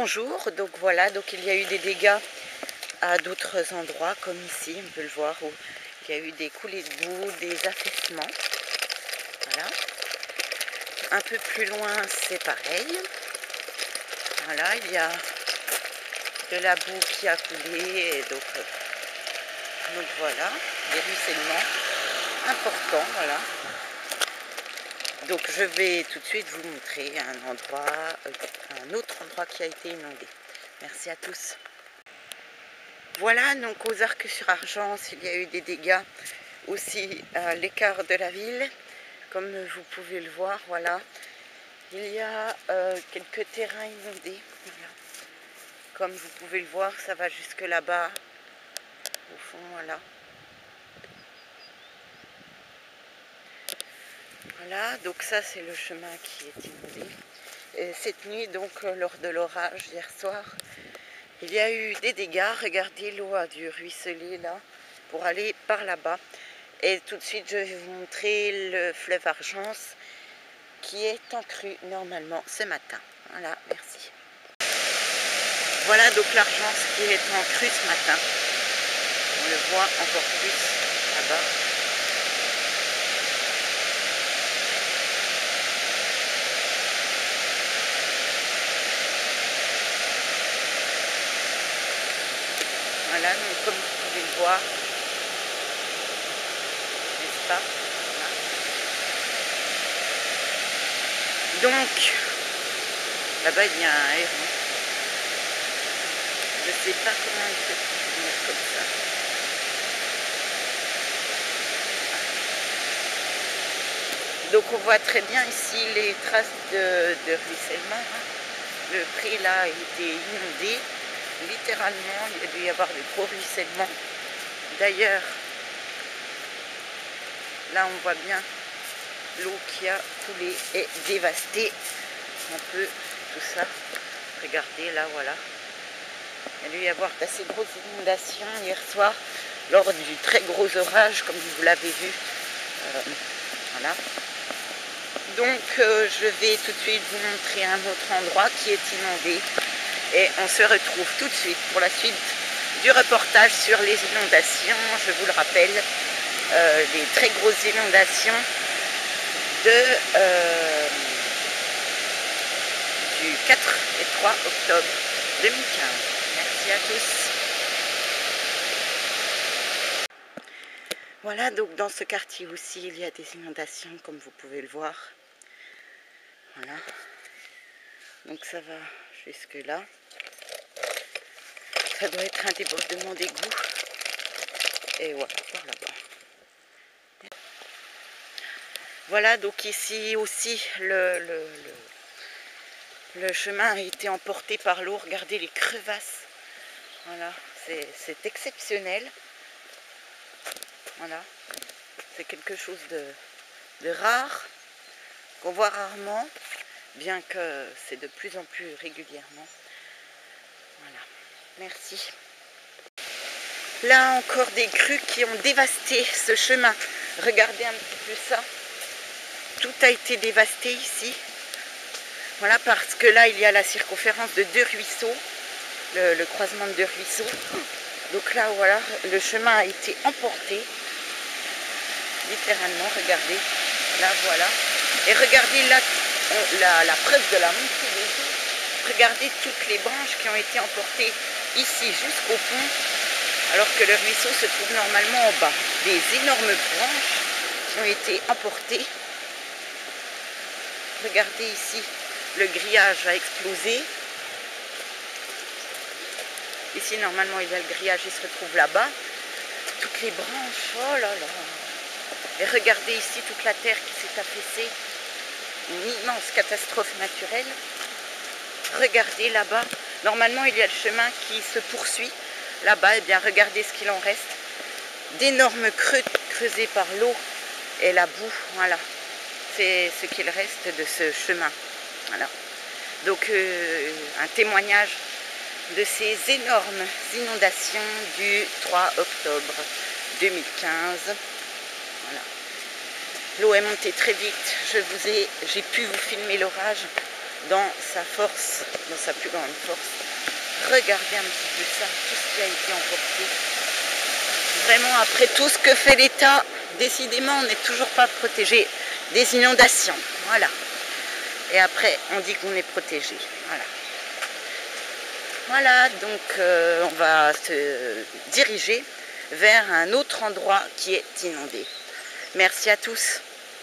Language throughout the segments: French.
Bonjour, donc voilà, donc il y a eu des dégâts à d'autres endroits comme ici, on peut le voir, où il y a eu des coulées de boue, des affaissements. Voilà. Un peu plus loin, c'est pareil. Voilà, il y a de la boue qui a coulé, et donc voilà, des ruissellements importants, voilà. Donc je vais tout de suite vous montrer un autre endroit qui a été inondé. Merci à tous. Voilà, donc aux Arcs-sur-Argence, il y a eu des dégâts aussi à l'écart de la ville. Comme vous pouvez le voir, voilà. Il y a quelques terrains inondés. Voilà. Comme vous pouvez le voir, ça va jusque là-bas, au fond, voilà. Voilà, donc ça c'est le chemin qui est inondé. Et cette nuit, donc lors de l'orage hier soir, il y a eu des dégâts. Regardez, l'eau a dû ruisseler là pour aller par là-bas. Et tout de suite, je vais vous montrer le fleuve Argence qui est en crue normalement ce matin. Voilà, merci. Voilà donc l'Argence qui est en crue ce matin. On le voit encore plus là-bas. Voilà, donc comme vous pouvez le voir, n'est-ce pas? Voilà. Donc, là-bas il y a un héron. Je ne sais pas comment il fait pour venir comme ça. Donc on voit très bien ici les traces de ruissellement. Le pré là a été inondé. Littéralement, il y a dû y avoir des gros ruissellements. D'ailleurs, là on voit bien l'eau qui a coulé et dévasté un peu tout ça. Regardez là, voilà. Il y a dû y avoir d'assez grosses inondations hier soir lors du très gros orage, comme vous l'avez vu. Voilà. Donc je vais tout de suite vous montrer un autre endroit qui est inondé. Et on se retrouve tout de suite pour la suite du reportage sur les inondations. Je vous le rappelle, les très grosses inondations du 4 et 3 octobre 2015. Merci à tous. Voilà, donc dans ce quartier aussi, il y a des inondations, comme vous pouvez le voir. Voilà. Donc ça va jusque là. Ça doit être un débordement d'égout. Et voilà, par là-bas. Voilà, donc ici aussi, le chemin a été emporté par l'eau. Regardez les crevasses. Voilà, c'est exceptionnel. Voilà, c'est quelque chose de rare, qu'on voit rarement, bien que c'est de plus en plus régulièrement. Voilà, merci. Là encore des crues qui ont dévasté ce chemin. Regardez un petit peu ça. Tout a été dévasté ici. Voilà, parce que là il y a la circonférence de deux ruisseaux, le croisement de deux ruisseaux. Donc là voilà, le chemin a été emporté. Littéralement, regardez, là voilà. Et regardez là la preuve de la montée des eaux. Regardez toutes les branches qui ont été emportées ici jusqu'au pont, alors que le ruisseau se trouve normalement en bas. Des énormes branches qui ont été emportées. Regardez ici, le grillage a explosé. Ici, normalement, il y a le grillage, il se retrouve là-bas. Toutes les branches, oh là là. Et regardez ici toute la terre qui s'est affaissée. Une immense catastrophe naturelle. Regardez là-bas. Normalement, il y a le chemin qui se poursuit. Là-bas, eh bien, regardez ce qu'il en reste. D'énormes creux creusés par l'eau et la boue. Voilà. C'est ce qu'il reste de ce chemin. Voilà. Donc, un témoignage de ces énormes inondations du 3 octobre 2015. Voilà. L'eau est montée très vite. J'ai pu vous filmer l'orage. dans sa force, dans sa plus grande force. Regardez un petit peu ça, tout ce qui a été emporté. Vraiment, après tout ce que fait l'État, décidément, on n'est toujours pas protégé des inondations. Voilà. Et après, on dit qu'on est protégé. Voilà. Voilà, donc on va se diriger vers un autre endroit qui est inondé. Merci à tous.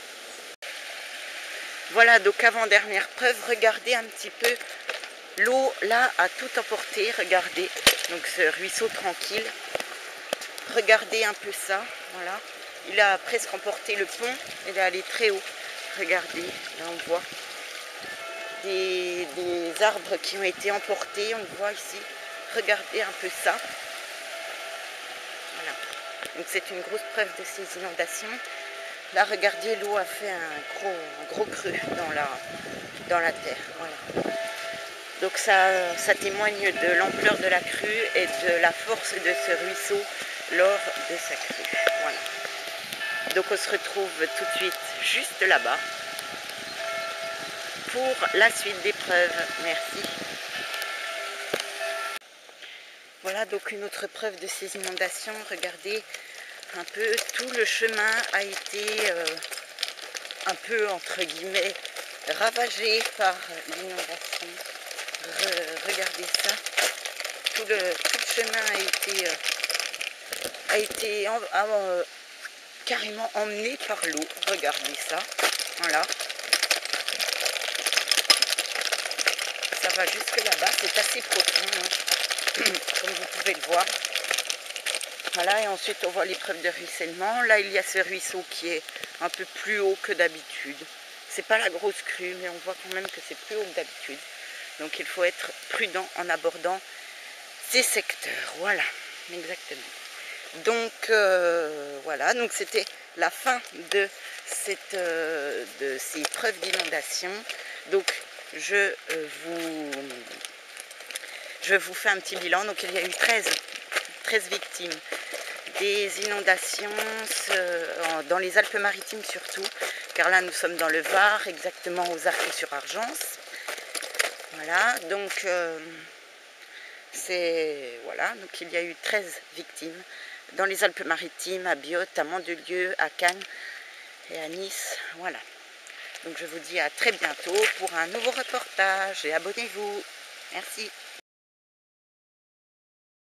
Voilà, donc avant-dernière preuve, regardez un petit peu. L'eau, là, a tout emporté. Regardez, donc ce ruisseau tranquille. Regardez un peu ça, voilà. Il a presque emporté le pont. Il est allé très haut. Regardez, là on voit des arbres qui ont été emportés. On le voit ici. Regardez un peu ça. Voilà. Donc c'est une grosse preuve de ces inondations. Là, regardez, l'eau a fait un gros creux dans la terre. Voilà. Donc ça témoigne de l'ampleur de la crue et de la force de ce ruisseau lors de sa crue. Voilà. Donc on se retrouve tout de suite juste là-bas pour la suite des preuves. Merci. Voilà donc une autre preuve de ces inondations. Regardez un peu, tout le chemin a été un peu entre guillemets ravagé par l'inondation. Regardez ça. Tout le chemin a été carrément emmené par l'eau. Regardez ça. Voilà. Ça va jusque là-bas. C'est assez profond, hein, comme vous pouvez le voir. Voilà, et ensuite on voit les preuves de ruissellement. Là, il y a ce ruisseau qui est un peu plus haut que d'habitude. C'est pas la grosse crue, mais on voit quand même que c'est plus haut que d'habitude. Donc il faut être prudent en abordant ces secteurs. Voilà, exactement. Donc voilà, donc c'était la fin de ces preuves d'inondation. Donc je vous fais un petit bilan. Donc il y a eu 13 victimes des inondations dans les Alpes-Maritimes surtout, car là nous sommes dans le Var, exactement aux Arcs-sur-Argence. Voilà, donc voilà, donc il y a eu 13 victimes dans les Alpes-Maritimes, à Biot, à Mandelieu, à Cannes et à Nice. Voilà. Donc je vous dis à très bientôt pour un nouveau reportage et abonnez-vous. Merci.